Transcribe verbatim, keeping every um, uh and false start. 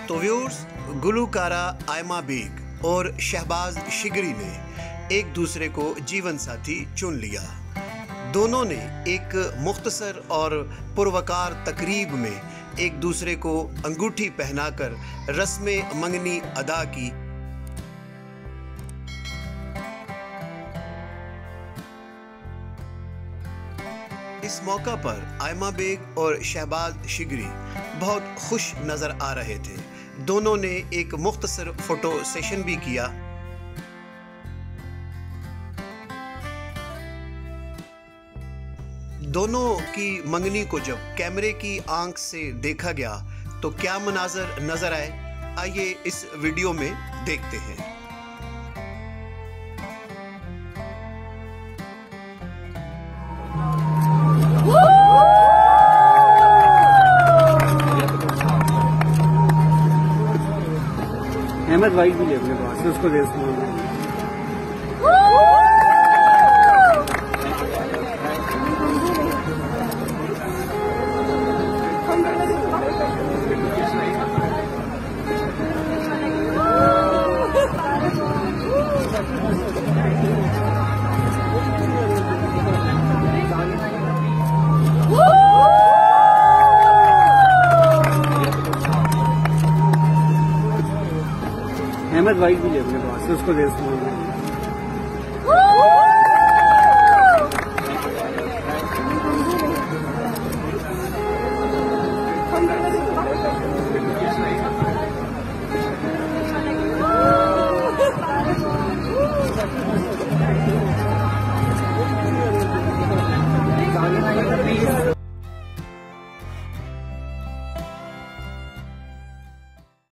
तो viewers, गुलूकारा Aima bag और शहबाज शिगरी ने एक दूसरे को जीवन साथी चुन लिया। दोनों ने एक मुख्तसर और पुरवकार तकरीब में एक दूसरे को अंगूठी पहनाकर रस्म मंगनी अदा की। इस मौका पर आयमा बेग और शहबाज शिगरी बहुत खुश नजर आ रहे थे। दोनों ने एक मुख्तसर फोटो सेशन भी किया। दोनों की मंगनी को जब कैमरे की आंख से देखा गया तो क्या मनाजर नजर आए, आइए इस वीडियो में देखते हैं। अहमद भाई भी ले अपने पास उसको दे अहमद भाई भी ले अपने पास उसको दे